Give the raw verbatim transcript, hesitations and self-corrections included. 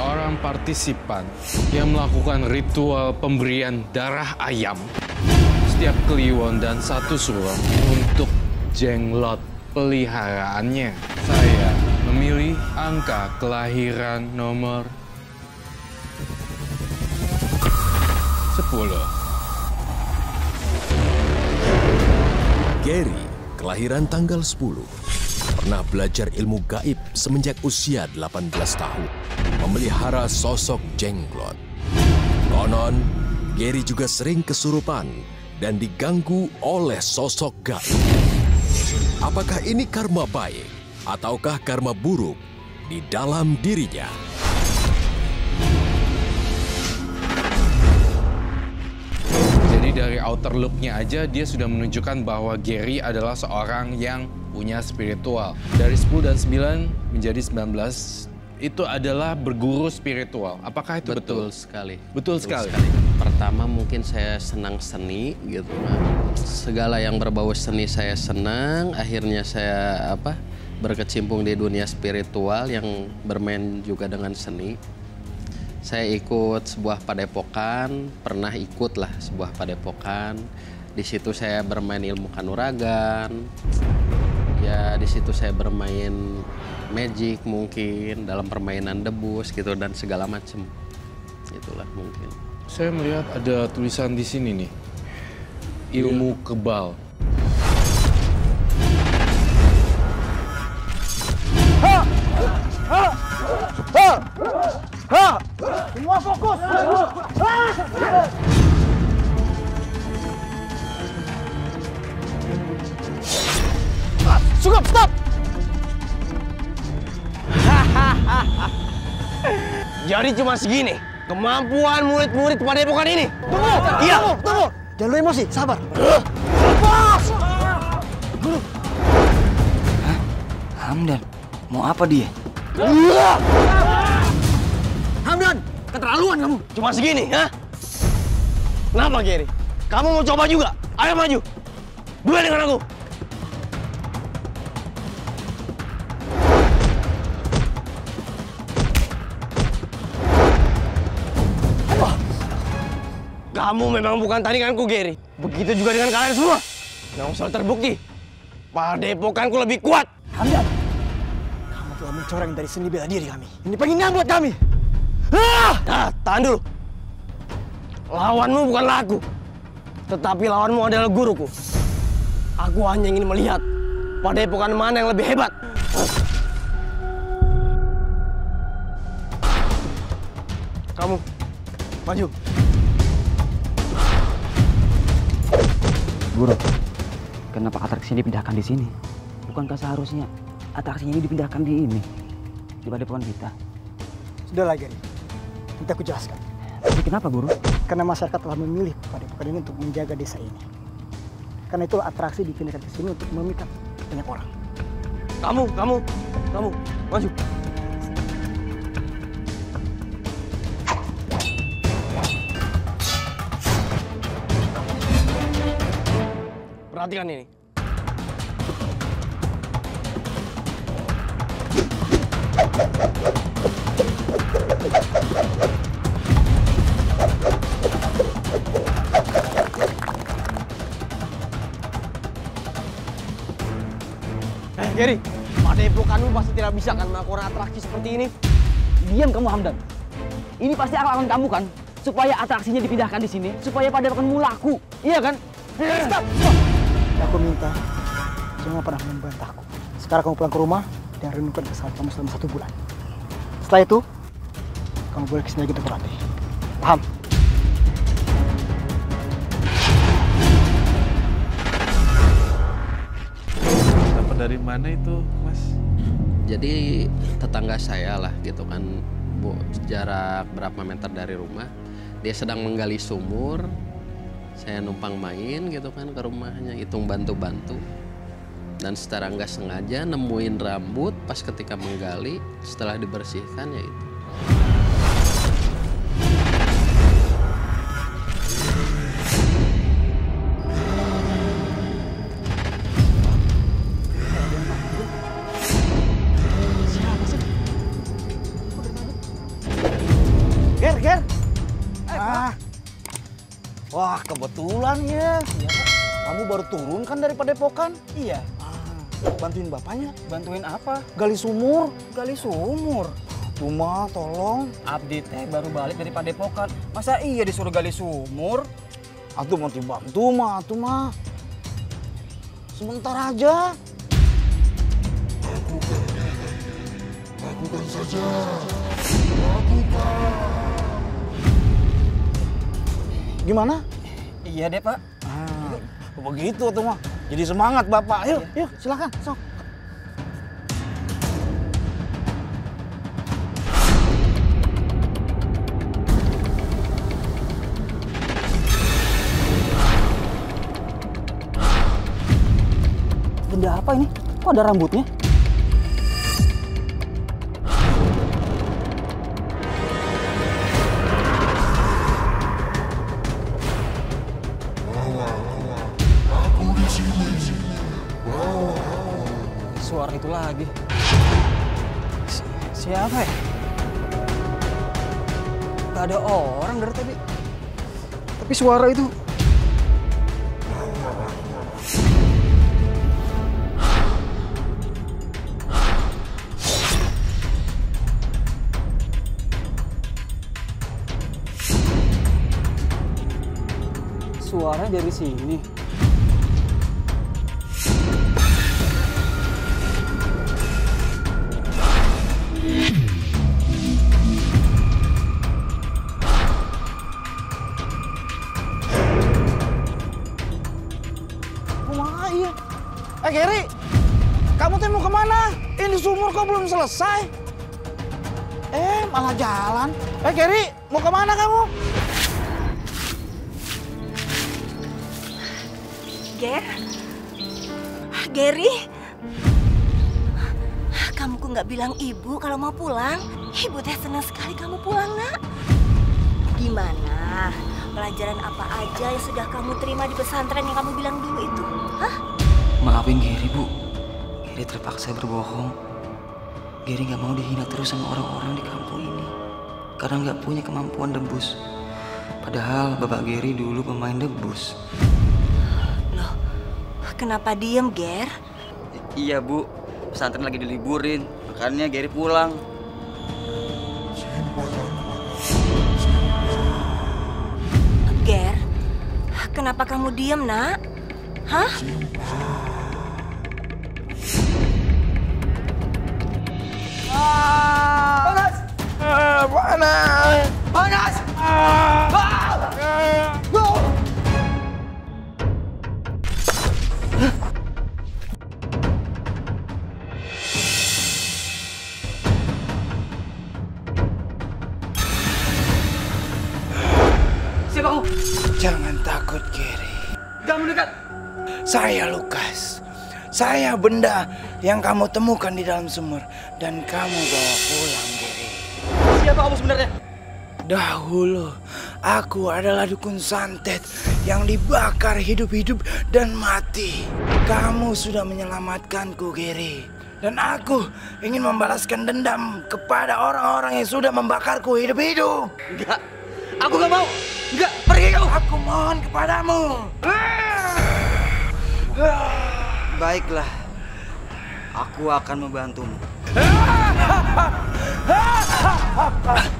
seorang partisipan yang melakukan ritual pemberian darah ayam setiap kliwon dan satu suram untuk jenglot peliharaannya. Saya memilih angka kelahiran nomor sepuluh. Gary, kelahiran tanggal sepuluh. Pernah belajar ilmu gaib semenjak usia delapan belas tahun. Memelihara sosok jenglot. Konon, Gary juga sering kesurupan dan diganggu oleh sosok gaib. Apakah ini karma baik ataukah karma buruk di dalam dirinya? Jadi dari outer look-nya aja dia sudah menunjukkan bahwa Gary adalah seorang yang punya spiritual. Dari sepuluh dan sembilan menjadi sembilan belas itu adalah berguru spiritual. Apakah itu betul? Betul sekali. Betul, betul sekali. sekali. Pertama mungkin saya senang seni gitu kan. Segala yang berbau seni saya senang. Akhirnya saya apa berkecimpung di dunia spiritual yang bermain juga dengan seni. Saya ikut sebuah padepokan, pernah ikut lah sebuah padepokan. Di situ saya bermain ilmu kanuragan. Ya di situ saya bermain magic mungkin dalam permainan debus gitu dan segala macam. Itulah mungkin. Saya melihat ada tulisan di sini nih. Ilmu iya. Kebal. Ha! Ha! Ha! Ha! Semua fokus. Ha! Cukup, stop! Jadi cuma segini kemampuan murid-murid padepokan ini. Tunggu! Iya. Tunggu, tunggu! Jangan lu emosi, sabar. Lepas! Hah? Hamdan, mau apa dia? Hamdan, keterlaluan kamu. Cuma segini, ha? Kenapa, Gary? Kamu mau coba juga? Ayo maju. Duel dengan aku. Kamu memang bukan tandinganku, Gary. Begitu juga dengan kalian semua. Yang sudah terbukti, padepokanku lebih kuat. Hamdan, kamu telah mencoreng dari seni bela diri kami. Ini penghinaan buat kami. Ah! Nah, tahan dulu. Lawanmu bukanlah aku, tetapi lawanmu adalah guruku. Aku hanya ingin melihat padepokan mana yang lebih hebat. Kamu, maju. Guru, kenapa atraksi ini dipindahkan di sini? Bukankah seharusnya atraksi ini dipindahkan di ini, di padepokan kita? Sudahlah, Gary. Nanti aku jelaskan. Tapi kenapa, Guru? Karena masyarakat telah memilih padepokan ini untuk menjaga desa ini. Karena itulah atraksi dipindahkan ke sini untuk memikat banyak orang. Kamu, kamu, kamu, maju. Perhatikan ini. Eh, Gary, padepokanmu pasti tidak bisa kan melakukan atraksi seperti ini. Diam kamu, Hamdan. Ini pasti akal kamu kan? Supaya atraksinya dipindahkan di sini, supaya padepokanmu laku. Iya kan? Stop! Stop! Aku minta jangan pernah membantahku. Sekarang kamu pulang ke rumah dan renungkan kesalahan kamu selama satu bulan. Setelah itu, kamu boleh kesini lagi untuk berlatih. Paham? Dapat dari mana itu, Mas? Jadi tetangga saya lah gitu kan, Bu, jarak berapa meter dari rumah. Dia sedang menggali sumur. Saya numpang main gitu kan ke rumahnya, hitung bantu-bantu. Dan secara nggak sengaja nemuin rambut pas ketika menggali, setelah dibersihkan ya itu. kebetulan ya. Iya, Pak. Kamu baru turun kan dari Padepokan? Iya. Ah, bantuin bapaknya. Bantuin apa? Gali sumur. Gali sumur. Cuma tolong. Abdi teh baru balik dari Padepokan. Masa iya disuruh gali sumur? Atuh mau dibantu mah, atuh mah. Sebentar aja. Lakukan saja. Lakukan. Gimana? Iya deh, Pak. Ah, begitu tuh mah. Jadi semangat Bapak. Yuk, Iya. yuk silakan, sok. Benda apa ini? Kok ada rambutnya? Aku di sini. Bawa. Suara itu lagi. Si- siapa ya? Gak ada orang dari tadi. Tapi suara itu. Suaranya dari sini. Kumaha iya? Eh Gary, kamu teh mau kemana? Ini sumur kok belum selesai? Eh malah jalan. Eh Gary, mau kemana kamu? Ger? Gary? Kamu kok nggak bilang ibu kalau mau pulang? Ibu teh senang sekali kamu pulang, nak. Gimana? Pelajaran apa aja yang sudah kamu terima di pesantren yang kamu bilang dulu itu? Hah? Maafin Gary, Bu. Gary terpaksa berbohong. Gary nggak mau dihina terus sama orang-orang di kampung ini. Karena nggak punya kemampuan debus. Padahal bapak Gary dulu pemain debus. Loh, kenapa diem, Ger? Iya, Bu. Pesantren lagi diliburin. Makanya Gary pulang. Ger, kenapa kamu diem, nak? Hah? Panas! Panas! Panas! Siapa kamu? Jangan takut, Gary. Kamu dekat. Saya Lukas. Saya benda yang kamu temukan di dalam sumur dan kamu bawa pulang, Gary. Siapa kamu sebenarnya? Dahulu, aku adalah dukun santet yang dibakar hidup-hidup dan mati. Kamu sudah menyelamatkanku, Gary. Dan aku ingin membalaskan dendam kepada orang-orang yang sudah membakarku hidup-hidup. Enggak. Aku nggak mau. Enggak, pergi kamu. Aku mohon kepadamu. Baiklah. Aku akan membantumu.